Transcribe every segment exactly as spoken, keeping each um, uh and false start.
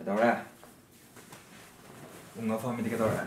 Kedora. Unga family kedora.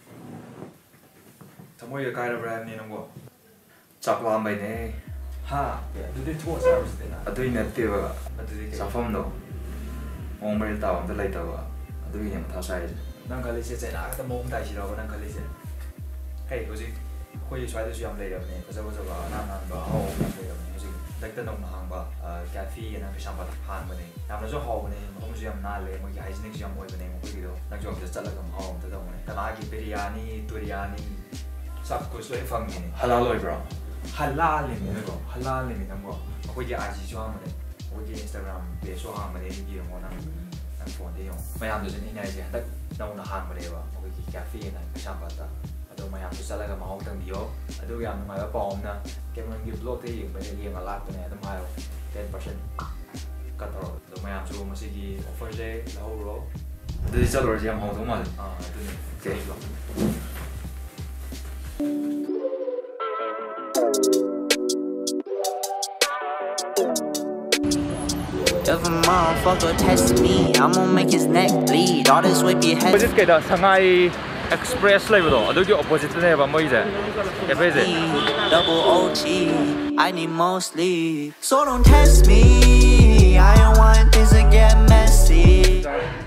Tamo ye kai brand ni nanggo. Chakwa mai ne. Ha, du de thua service de na. Adui na te ba. Adui ke safam do. Ong mai ta on de lai ta ba. Adui ne ma tha sai. Nang ka le se se na ka ta mom dai si ro ba nang ka le se. Hey, hoji khoi swai de yam lai da ne. Ka sa ba sa ba na na ba ho ka le da ne. Hoji dak ta nong hang ba. Cafe na ka sham ba han ba ne. Nam na so ho ba ne. Mo mo yam na le mo ya hygienic yam mo ba ne mo ko do. Nang jo ka chala ka ho ta da mo ne. Ta ma gi biryani, biryani सब कुछ लोग fungi नहीं हलाल लोग bro हलाल नहीं मेरे को हलाल नहीं हमको कोई ये आईजी जो हम ने कोई ये इंस्टाग्राम पे शो हम ने ये हम ना ना फोन दे यों मैं हम तो जनी नहीं ऐसे तक ना उन हान मरे बा कोई की कैफे ना शाम पाता अदो मैं हम तो चला का माहौल तंग दियो अदो क्या हम हमारा पॉम ना कैमरा की ब्लॉग थे ये मैंने ये मालाक तो नहीं तो मैं ten percent कट रो तो मैं हम जो मसी की ऑफर से लाओ रो तो ये चलो जी हम हो तो माल हाँ तो नहीं ठीक लो If a motherfucker test me, I'ma make his neck bleed. All this whip your head. Opposite kay da Shanghai Express live do. Ado yung opposite na ba mo ise. Kaya ise. Double O T. I need more sleep. So don't test me. I don't want things to get messy.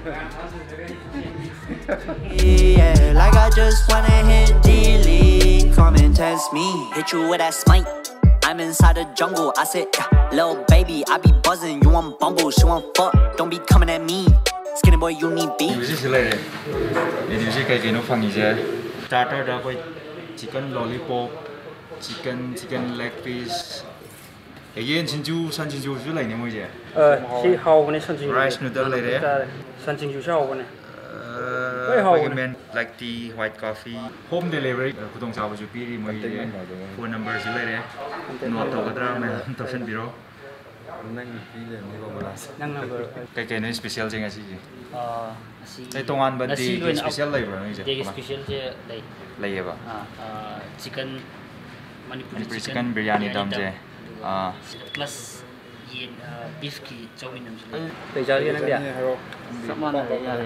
Yeah, like I just wanna hit delete. Come and test me. Hit you with that smite. I'm inside the jungle. I said, little baby, I be buzzing. You want bumble, she want fuck. Don't be coming at me. Skinny boy, you need beef. This is like it. This is like no funny je. Starter da koi chicken lollipop, chicken chicken leg piece. Again, chinju san chinju ju like ne mo je. Ờ, si hầu cái này san chinju. Rice noodle like đấy. San chinju sao cái này. Recommend like tea, white coffee. Home delivery. Kudong sa baju piri mo je. Phone number ju like đấy. Note to kadra मैं तोशन बिरो नंग पीले नहीं वो बोला Nang number. कई कई ने स्पेशल जगह सी Ờ, si. ये तो आन बंदी स्पेशल लाइव रहा है Jadi special je lai. Live है बा Ah, chicken Manipuri Manipuri chicken biryani dum je ah plus yen beef ki chowin nam se. Bây giờ cái này Sắp món này ya.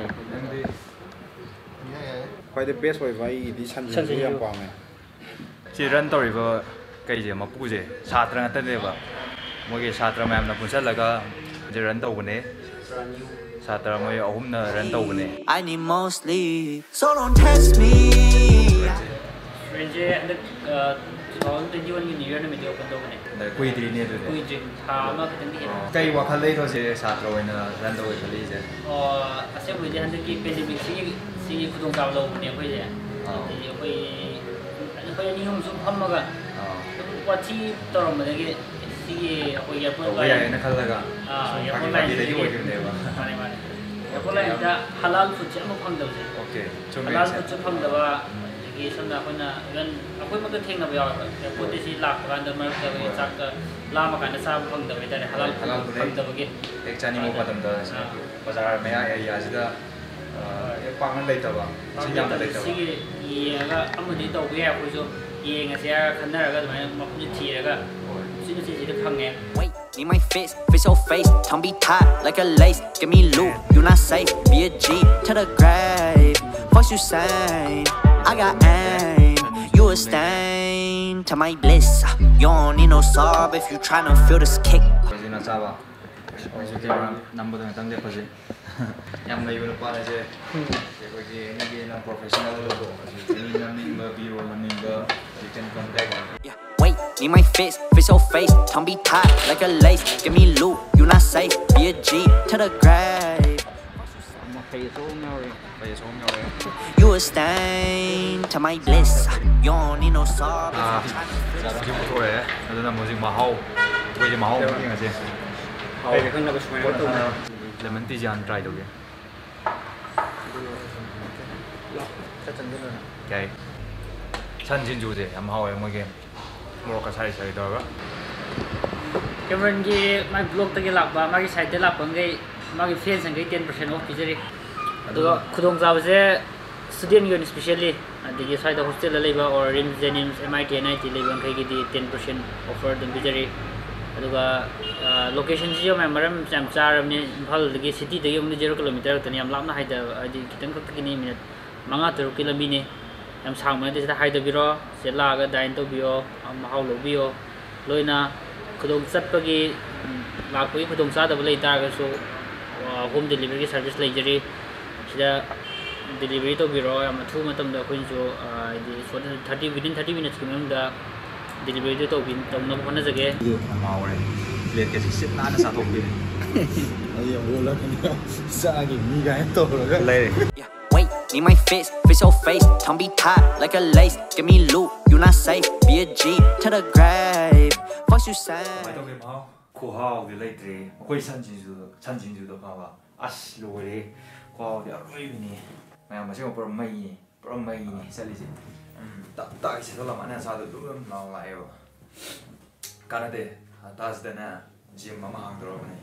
quay the best way vậy đi săn gì em quăng này chỉ run tàu river cái gì mà phụ gì sát ra tới đây ba mỗi cái sát ra mà em là phụ sát là cái chỉ run tàu cái này sát ra mỗi hôm là run tàu cái này I need more sleep. So don't test me. Friend je ada soal tu jual ni dia nak video kan này. để quy đi nè rồi Kui je thama kita ni. cái quả khăn lấy thôi chỉ sát rồi nè run tàu cái lấy chứ Ờ, asyik boleh ada ki pandemic si si kudung kau lo ni apa je. Jadi apa apa ni hum sum ham maga. What si torom lagi si apa ya pun. bây giờ nó khăn là cái Ah, ya cái pun cái lain. gì đấy juga cái này ba Mana mana. Ya pun lain dah halal food je mau phang dah je. ok chung Halal food je phang dah ba. Jadi sana apa na kan aku makan theng na ba ya. Aku tu si lak kan dah mana dah cak lama kan dah sah phang dah ba. Jadi halal phang dah ba ke. एक चानी मो पतम दा बाजार में आया या जिदा एक पांगन लेता बा सिंजाम लेता बा सिगे ये का अमदी तो गया कोई जो ये ngasiya khana raga mai mapni thi raga sinu si si khang nge Wait, need my face, face your face. Tongue be tied like a lace. Give me loot, you not safe. Be a G to the grave. Fuck you saying? I got aim. You a stain to my bliss. You don't need no sob if you tryna feel this kick. Pasi na saba oi so ke number da tang de pasi yam lai ba pa la je je ko ji ni ge na professional lo ni na ni ba bi ro ni ba you can contact Yeah. Wait, need my face, face your face. Tongue be tied like a lace. Give me loot, you not safe. Be a G to the grave. phải số nhau rồi phải số nhau rồi You a stain to my bliss. You don't need no sob. à giờ nó chung thôi đấy nó là một gì mà hậu bây giờ mà hậu cái gì Đây là khang na basmai na. lemon tea jan try được cái chân chân chủ gì em hậu em mới game mua cái sai sai đó Cameron ki mai blog ta ki lak ba magi site lak bang gai magi fan sang gai ten percent off pijari. Aduga khudong jaw je student union especially adigi side hostel la leba or rim jenims M I T N I T leba kai ki di ten percent offer dum pijari. aduga location ji yo maram jam charamni imphal dagi city dagi umni zero kilometer tani yam lamna haida adi kitang khak kini minute manga taru kilami ni yam sangma de sida haida biro sela ga dain to bio mahau lo bio loina khudong chat pagi lakoi khudong cha da lai tar ga so home delivery service lai jari sida delivery to biro yam thu matam da khoi jo di thirty within thirty minutes ki mam da delivery to bin tom na khona jage mau re lihat ke sit na na sa to bin ayo bola kan sa gi ni ga to la lai Wait, need my face, fix your face, tongue be tied like a lace. Give me loot, you not safe, be a G to the grave. Fuck you say. mai to ke mau ko hao ge lai tre koi san jin ju san jin ju do pa ba as lo re ko hao de roi ni mai ma se ko pro mai ni pro mai ni sa li ji ta ta se to la ma na sa do du na la yo kana de ta s de na jim ma ma hang do ni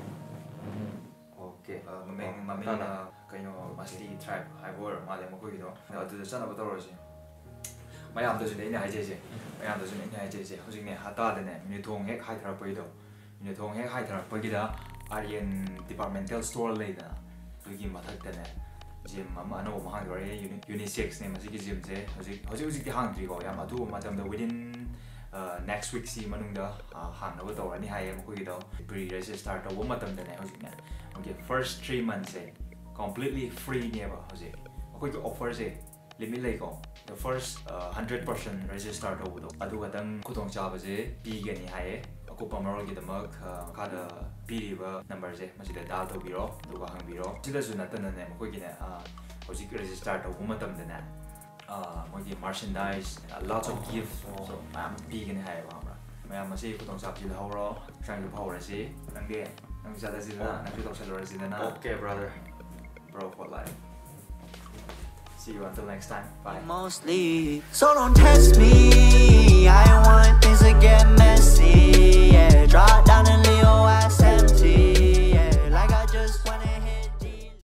okay ma me ma me na kaino masti tribe hai bor ma le mo ko gi do na du sa na ba to ro ji mai am do ji ne hai je je mai am do ji ne hai je je ho ji ne ha ta de ne mi thong hek hai thar poi do mi thong hek hai thar poi gi da Aryan departmental store le da du gi ma thak de ne gym ma no ma hang do re unisex ne ma ji gi gym je ho ji ho ji ho ji ti hang tri go ya ma du ma tam da within uh next week si manung da hang na ba to ani hai mo ko gi do pre register to wo ma tam de ne ho ji ne okay first three months eh completely free ne ba ho ji ko gi offer je limit lai ko the first uh, one hundred percent register to do adu ga dang khutong cha ba je pi ge ni hai ko pa marol gi da mak ka da pi ri ba number je ma ji da dal to bi ro du ga hang bi ro ji da su na tan ne ko gi ne a ho ji register to wo ma tam de na uh mo gi merchandise lots of gifts so am pi ge ni hai ba ma ma ma si khutong cha ji da ho ro sang ju phau ra si nang de nang ja da ji na nang ju to sa lo ra ji na okay brother bro for life. See you until next time. Bye. Mostly, so don't test me. I